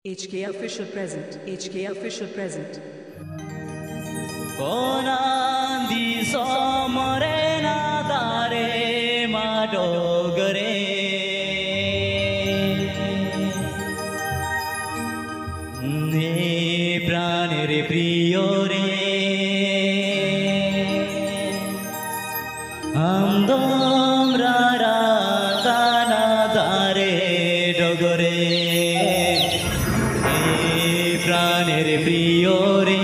HK official present. HK official present. Konandi somare na dare madogare ne pranere priore amdom rara kana dare dogore ne pranere priore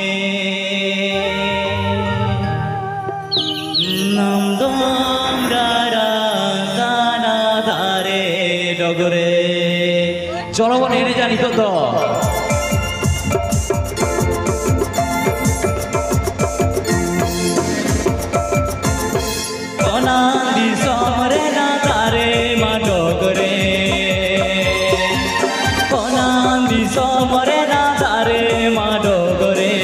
চলো বলে এনে জানি তো অনাদি সমরে না তারে মাডগরে অনাদি সমরে না তারে মাডগরে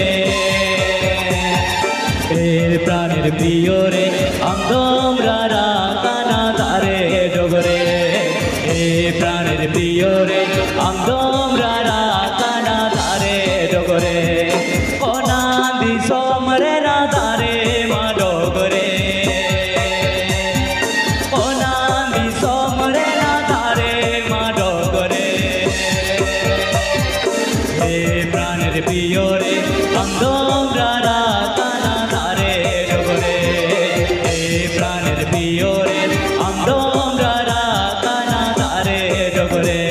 এর প্রাণের প্রিয় রে আমদমরা কানা তারে ডগরে প্রাণের প্রিয় রে আমদমরা কানা তারে ডগরে অনাদি সমরে না তারে মা ডগরে অনাদি সমরে না তারে মা ডগরে হে প্রাণের প্রিয় রে আমদমরা কানা তারে ডগরে হে প্রাণের প্রিয় রে আমদমরা কানা তারে ডগরে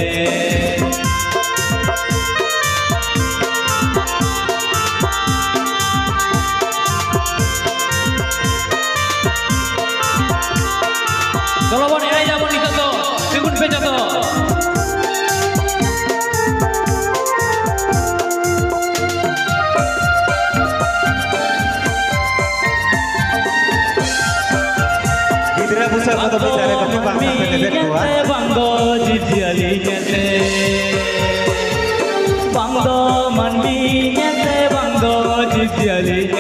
চলো বোন এরাই যাবো নিতে তো সেগুন পেঁচা তো bangdo jijiali nyete bangdo manmi nyete bangdo jijiali